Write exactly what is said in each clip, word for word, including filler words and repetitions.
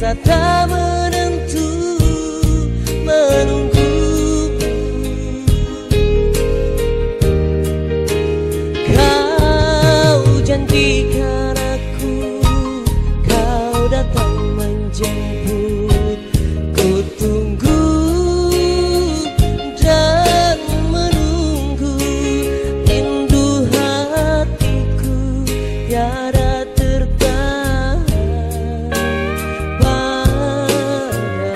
rasa tak menentu menunggu. Kau janjikan aku, kau datang menjemput. Ku tunggu dan menunggu, rindu hatiku tiada tertahan padamu.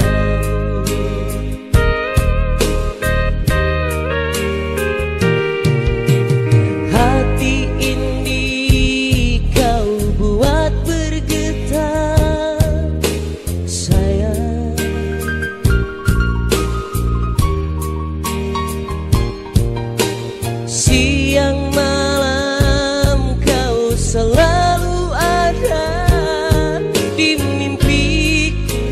Hati ini kau buat bergetar, sayang. Siang malam kau selalu ada di mimpiku.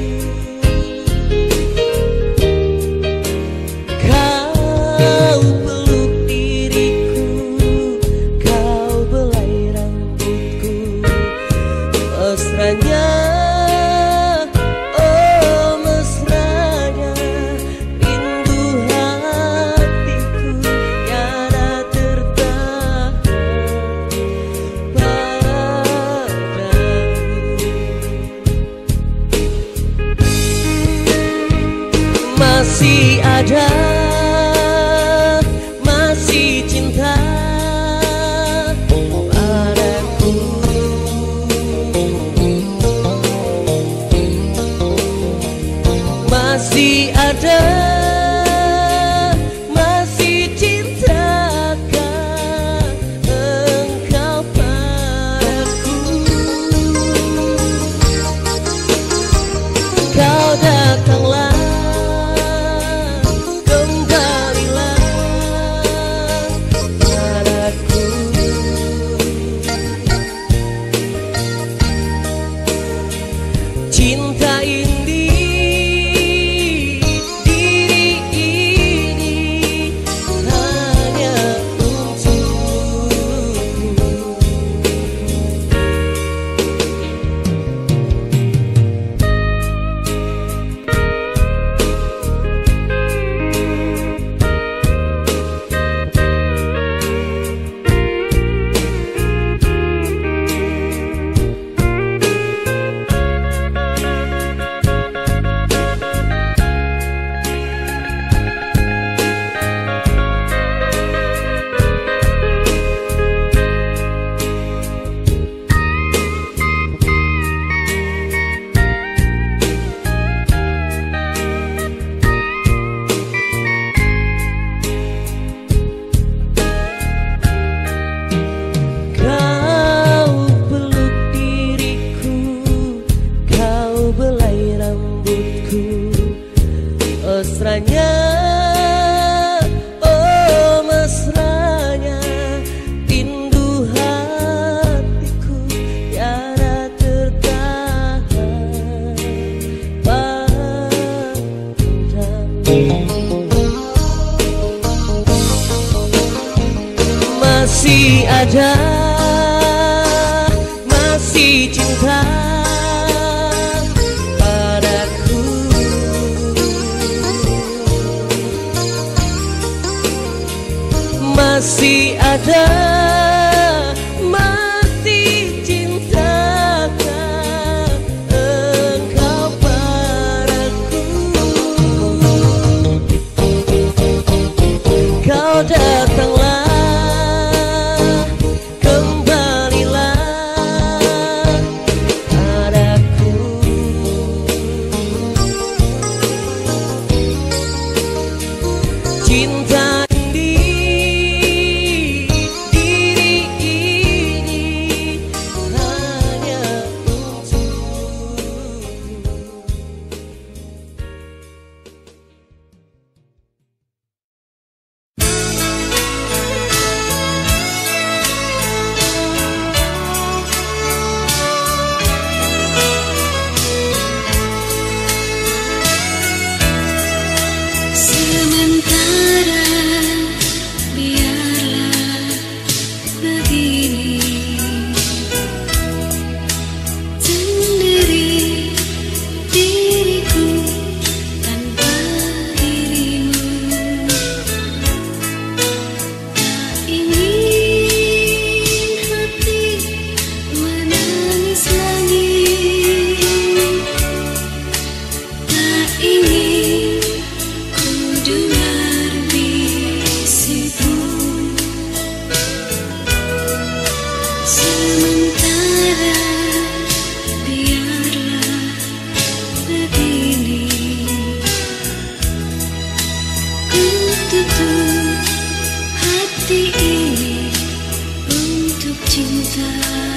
Kau peluk diriku, kau belai rambutku. Mesranya, oh mesranya, rindu hatiku tiada tertahan padamu. Masih ada, masih cinta padaku. Masih ada, masih cintakah engkau padaku? Kau datanglah, kembalilah padaku. Cinta ini, diri ini hanya untukmu. Kau peluk diriku, kau belai rambutku. Mesranya, oh mesranya, rindu hatiku tiada tertahan padamu. Masih ada, masih cinta padaku. Masih ada, masih cintakah engkau padaku? Kau datanglah, kembalilah padaku. Cinta ini, diri hati ini untuk cinta.